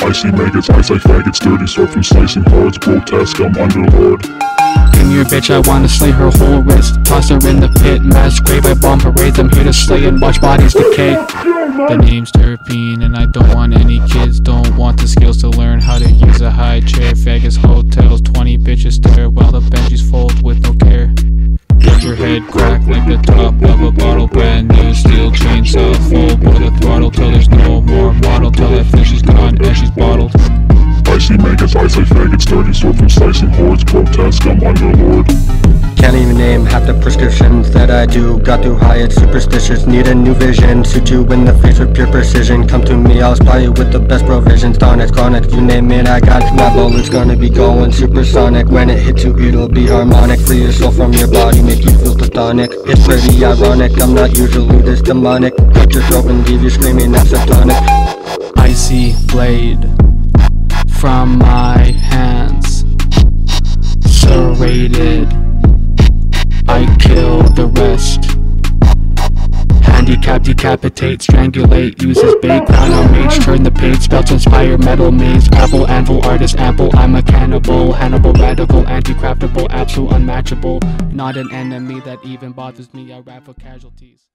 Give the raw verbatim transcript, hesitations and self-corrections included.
Icy maggots, ice like faggots, dirty sword from slicing hearts, grotesque, I'm underlord. Give me your bitch, I wanna slay her whole wrist. Toss her in the pit, mass grave, I bomb parades. I'm here to slay and watch bodies decay. The name's Terpine and I don't want any kids. Don't want the skills to learn how to use a high chair. Faggots, hotels, twenty bitches stare while the Benjis fold with no care. Get your head cracked like the top of a bottle. Brand new steel chainsaw, full bore the throttle till there's no more model. Till that fish is gone and she's bottled. Icy maggots, ice like faggots, dirty sword from slicing hordes, grotesque, I'm underlord. Can't even name half the prescriptions that I do. Got through high, it's superstitious, need a new vision. Shoot you in the face with pure precision. Come to me, I'll supply you with the best provisions. Tonics, chronic, you name it, I got my bullet's gonna be going supersonic. When it hits you, it'll be harmonic. Free your soul from your body, make you feel platonic. It's pretty ironic, I'm not usually this demonic. Cut your throat and leave you screaming, that's a tonic. Icy blade from my hands, serrated, I kill the rest. Handicap, decapitate, strangulate, uses bait, crown on mage, turn the page, spells inspire, metal maze, apple, anvil, artist, ample, I'm a cannibal, Hannibal, radical, anti-craftable, absolute unmatchable, not an enemy that even bothers me, I rap for casualties.